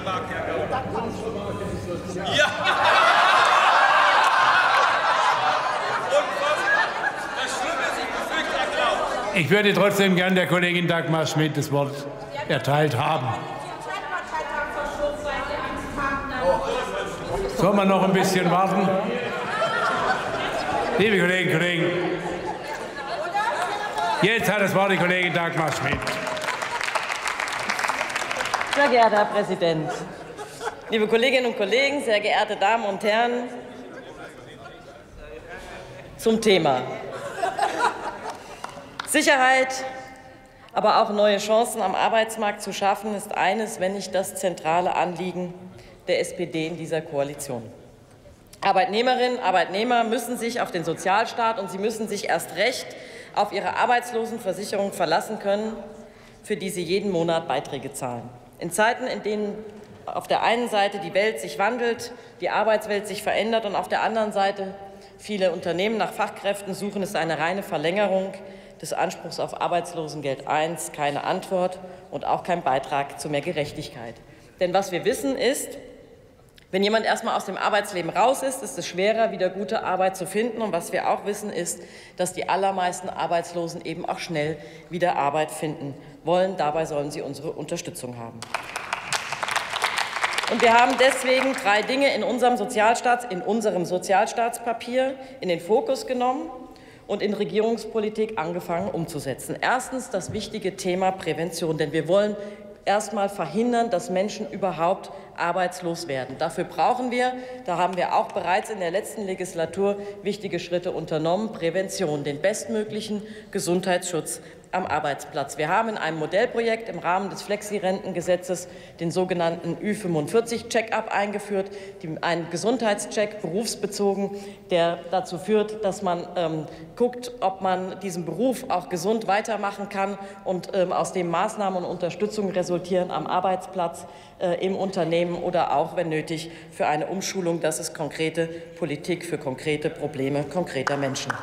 Ich würde trotzdem gern der Kollegin Dagmar Schmidt das Wort erteilt haben. Soll man noch ein bisschen warten? Liebe Kolleginnen und Kollegen, jetzt hat das Wort die Kollegin Dagmar Schmidt. Sehr geehrter Herr Präsident, liebe Kolleginnen und Kollegen, sehr geehrte Damen und Herren, zum Thema Sicherheit, aber auch neue Chancen am Arbeitsmarkt zu schaffen, ist eines, wenn nicht das zentrale Anliegen der SPD in dieser Koalition. Arbeitnehmerinnen und Arbeitnehmer müssen sich auf den Sozialstaat und sie müssen sich erst recht auf ihre Arbeitslosenversicherung verlassen können, für die sie jeden Monat Beiträge zahlen. In Zeiten, in denen auf der einen Seite die Welt sich wandelt, die Arbeitswelt sich verändert und auf der anderen Seite viele Unternehmen nach Fachkräften suchen, ist eine reine Verlängerung des Anspruchs auf Arbeitslosengeld I keine Antwort und auch kein Beitrag zu mehr Gerechtigkeit. Denn was wir wissen ist, wenn jemand erst mal aus dem Arbeitsleben raus ist, ist es schwerer, wieder gute Arbeit zu finden. Und was wir auch wissen, ist, dass die allermeisten Arbeitslosen eben auch schnell wieder Arbeit finden wollen. Dabei sollen sie unsere Unterstützung haben. Und wir haben deswegen 3 Dinge in unserem Sozialstaatspapier in den Fokus genommen und in Regierungspolitik angefangen umzusetzen. Erstens das wichtige Thema Prävention, denn wir wollen erst mal verhindern, dass Menschen überhaupt arbeitslos werden. Dafür brauchen wir, da haben wir auch bereits in der letzten Legislatur wichtige Schritte unternommen, Prävention, den bestmöglichen Gesundheitsschutz am Arbeitsplatz. Wir haben in einem Modellprojekt im Rahmen des Flexi-Rentengesetzes den sogenannten Ü45-Check-up eingeführt, einen Gesundheitscheck berufsbezogen, der dazu führt, dass man guckt, ob man diesen Beruf auch gesund weitermachen kann und aus dem Maßnahmen und Unterstützung resultieren am Arbeitsplatz, im Unternehmen oder auch, wenn nötig, für eine Umschulung. Das ist konkrete Politik für konkrete Probleme konkreter Menschen.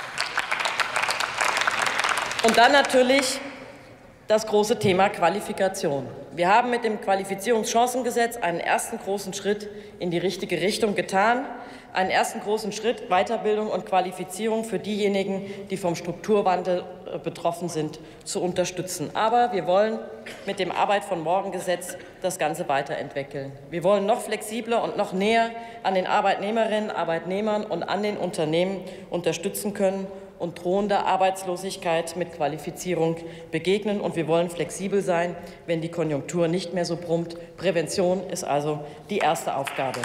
Und dann natürlich das große Thema Qualifikation. Wir haben mit dem Qualifizierungschancengesetz einen ersten großen Schritt in die richtige Richtung getan, einen ersten großen Schritt Weiterbildung und Qualifizierung für diejenigen, die vom Strukturwandel betroffen sind, zu unterstützen. Aber wir wollen mit dem Arbeit von morgen Gesetz das Ganze weiterentwickeln. Wir wollen noch flexibler und noch näher an den Arbeitnehmerinnen, Arbeitnehmern und an den Unternehmen unterstützen können und drohender Arbeitslosigkeit mit Qualifizierung begegnen. Und wir wollen flexibel sein, wenn die Konjunktur nicht mehr so brummt. Prävention ist also die erste Aufgabe.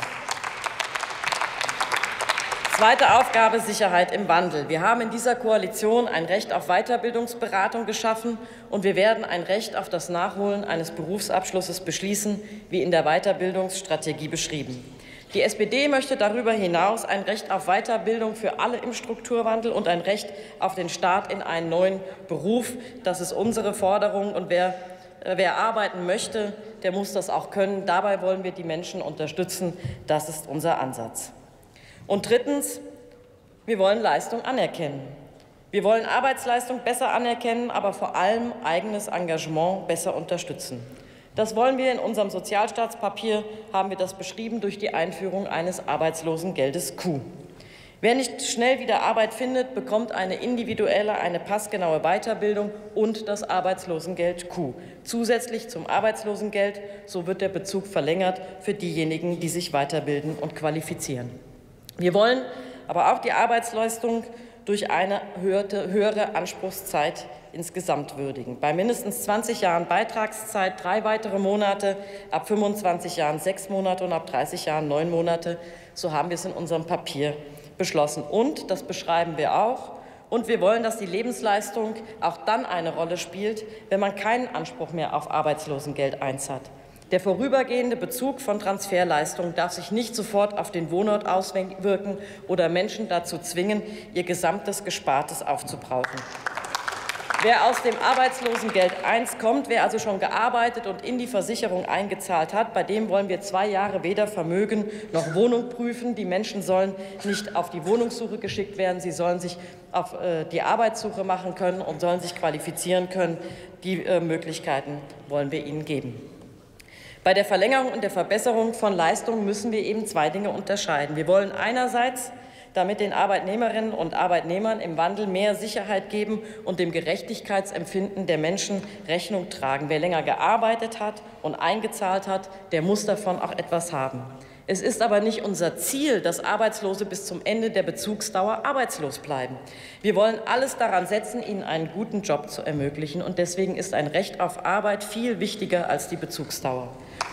Zweite Aufgabe, Sicherheit im Wandel. Wir haben in dieser Koalition ein Recht auf Weiterbildungsberatung geschaffen und wir werden ein Recht auf das Nachholen eines Berufsabschlusses beschließen, wie in der Weiterbildungsstrategie beschrieben. Die SPD möchte darüber hinaus ein Recht auf Weiterbildung für alle im Strukturwandel und ein Recht auf den Start in einen neuen Beruf. Das ist unsere Forderung. Und wer arbeiten möchte, der muss das auch können. Dabei wollen wir die Menschen unterstützen. Das ist unser Ansatz. Und drittens, wir wollen Leistung anerkennen. Wir wollen Arbeitsleistung besser anerkennen, aber vor allem eigenes Engagement besser unterstützen. Das wollen wir in unserem Sozialstaatspapier, haben wir das beschrieben, durch die Einführung eines Arbeitslosengeldes Q. Wer nicht schnell wieder Arbeit findet, bekommt eine individuelle, eine passgenaue Weiterbildung und das Arbeitslosengeld Q. Zusätzlich zum Arbeitslosengeld, so wird der Bezug verlängert für diejenigen, die sich weiterbilden und qualifizieren. Wir wollen aber auch die Arbeitsleistung durch eine höhere Anspruchszeit insgesamt würdigen. Bei mindestens 20 Jahren Beitragszeit 3 weitere Monate, ab 25 Jahren 6 Monate und ab 30 Jahren 9 Monate. So haben wir es in unserem Papier beschlossen. Und, das beschreiben wir auch, und wir wollen, dass die Lebensleistung auch dann eine Rolle spielt, wenn man keinen Anspruch mehr auf Arbeitslosengeld I hat. Der vorübergehende Bezug von Transferleistungen darf sich nicht sofort auf den Wohnort auswirken oder Menschen dazu zwingen, ihr gesamtes Gespartes aufzubrauchen. Wer aus dem Arbeitslosengeld I kommt, wer also schon gearbeitet und in die Versicherung eingezahlt hat, bei dem wollen wir 2 Jahre weder Vermögen noch Wohnung prüfen. Die Menschen sollen nicht auf die Wohnungssuche geschickt werden, sie sollen sich auf die Arbeitssuche machen können und sollen sich qualifizieren können. Die Möglichkeiten wollen wir ihnen geben. Bei der Verlängerung und der Verbesserung von Leistungen müssen wir eben zwei Dinge unterscheiden. Wir wollen einerseits damit den Arbeitnehmerinnen und Arbeitnehmern im Wandel mehr Sicherheit geben und dem Gerechtigkeitsempfinden der Menschen Rechnung tragen. Wer länger gearbeitet hat und eingezahlt hat, der muss davon auch etwas haben. Es ist aber nicht unser Ziel, dass Arbeitslose bis zum Ende der Bezugsdauer arbeitslos bleiben. Wir wollen alles daran setzen, ihnen einen guten Job zu ermöglichen. Und deswegen ist ein Recht auf Arbeit viel wichtiger als die Bezugsdauer.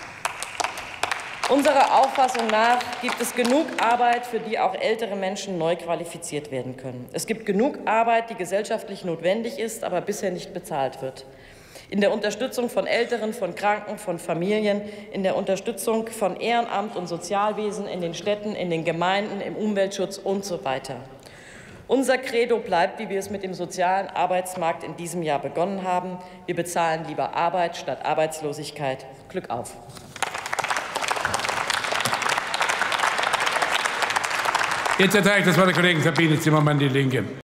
Unserer Auffassung nach gibt es genug Arbeit, für die auch ältere Menschen neu qualifiziert werden können. Es gibt genug Arbeit, die gesellschaftlich notwendig ist, aber bisher nicht bezahlt wird. In der Unterstützung von Älteren, von Kranken, von Familien, in der Unterstützung von Ehrenamt und Sozialwesen in den Städten, in den Gemeinden, im Umweltschutz und so weiter. Unser Credo bleibt, wie wir es mit dem sozialen Arbeitsmarkt in diesem Jahr begonnen haben. Wir bezahlen lieber Arbeit statt Arbeitslosigkeit. Glück auf! Jetzt erteile ich das Wort der Kollegin Sabine Zimmermann, Die Linke.